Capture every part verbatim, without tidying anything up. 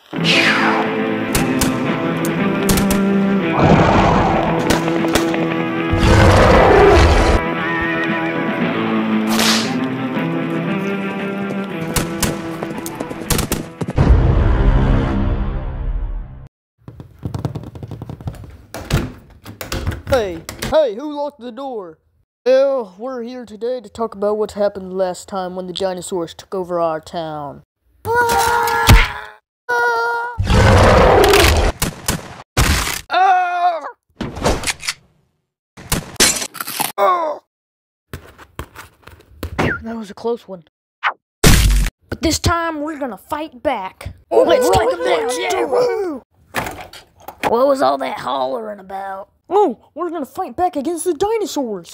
Hey, hey, who locked the door? Well, we're here today to talk about what happened last time when the dinosaurs took over our town. That was a close one. But this time, we're gonna fight back. Oh, let's right, take them down, yeah! What was all that hollering about? Oh, we're gonna fight back against the dinosaurs.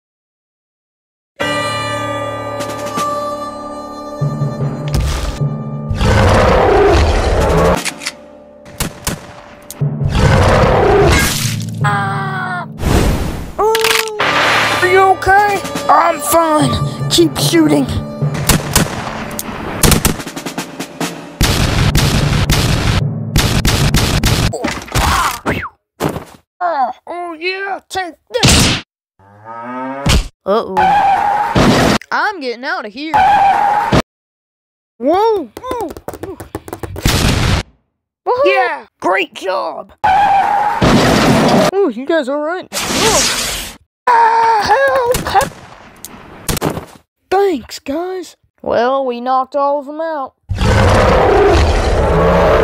Ah! Oh, are you okay? I'm fine. Keep shooting. Oh yeah, take this! Uh-oh. I'm getting out of here. Whoa! Whoa. Yeah, great job. Oh, you guys alright? Oh. Ah, help, help. Thanks, guys. Well, we knocked all of them out.